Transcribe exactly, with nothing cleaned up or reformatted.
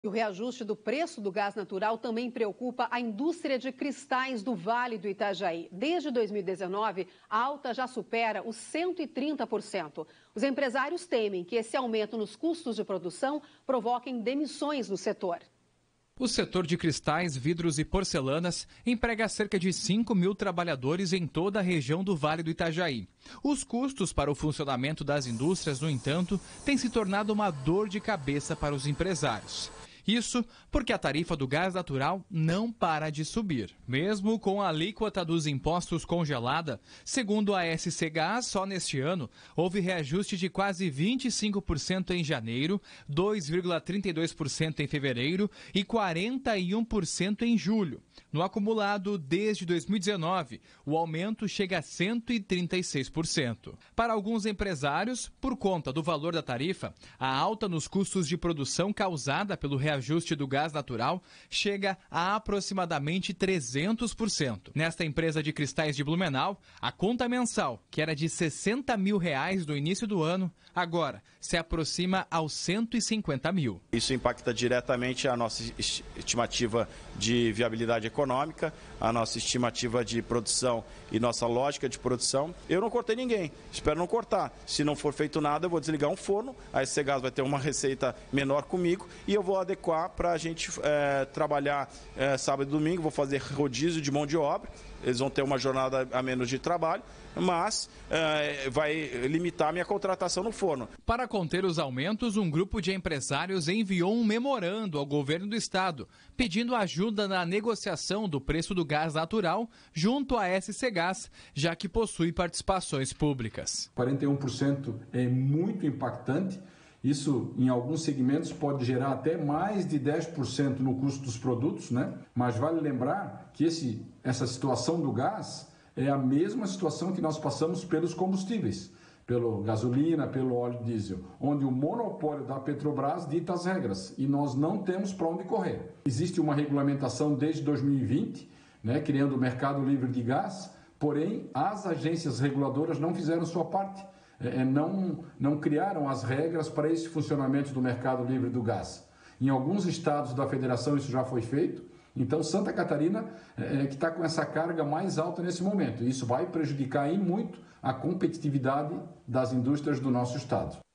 O reajuste do preço do gás natural também preocupa a indústria de cristais do Vale do Itajaí. Desde dois mil e dezenove, a alta já supera os cento e trinta por cento. Os empresários temem que esse aumento nos custos de produção provoque demissões no setor. O setor de cristais, vidros e porcelanas emprega cerca de cinco mil trabalhadores em toda a região do Vale do Itajaí. Os custos para o funcionamento das indústrias, no entanto, têm se tornado uma dor de cabeça para os empresários. Isso porque a tarifa do gás natural não para de subir. Mesmo com a alíquota dos impostos congelada, segundo a S C Gás, só neste ano houve reajuste de quase vinte e cinco por cento em janeiro, dois vírgula trinta e dois por cento em fevereiro e quarenta e um por cento em julho. No acumulado, desde dois mil e dezenove, o aumento chega a cento e trinta e seis por cento. Para alguns empresários, por conta do valor da tarifa, a alta nos custos de produção causada pelo reajuste do gás natural chega a aproximadamente trezentos por cento. Nesta empresa de cristais de Blumenau, a conta mensal, que era de sessenta mil reais no início do ano, agora se aproxima aos cento e cinquenta mil. Isso impacta diretamente a nossa estimativa de viabilidade econômica, a nossa estimativa de produção e nossa lógica de produção. Eu não cortei ninguém, espero não cortar. Se não for feito nada, eu vou desligar um forno, a S C Gás vai ter uma receita menor comigo e eu vou adequar para a gente é, trabalhar é, sábado e domingo, vou fazer rodízio de mão de obra, eles vão ter uma jornada a menos de trabalho, mas é, vai limitar a minha contratação no forno. Para conter os aumentos, um grupo de empresários enviou um memorando ao governo do estado, pedindo ajuda na negociação do preço do gás natural junto à S C Gás, já que possui participações públicas. quarenta e um por cento é muito impactante. Isso, em alguns segmentos, pode gerar até mais de dez por cento no custo dos produtos, né? Mas vale lembrar que esse, essa situação do gás é a mesma situação que nós passamos pelos combustíveis, pela gasolina, pelo óleo diesel, onde o monopólio da Petrobras dita as regras e nós não temos para onde correr. Existe uma regulamentação desde dois mil e vinte, né, criando o mercado livre de gás, porém as agências reguladoras não fizeram sua parte. É, não, não criaram as regras para esse funcionamento do mercado livre do gás. Em alguns estados da federação isso já foi feito, então Santa Catarina é, que está com essa carga mais alta nesse momento. Isso vai prejudicar e muito a competitividade das indústrias do nosso estado.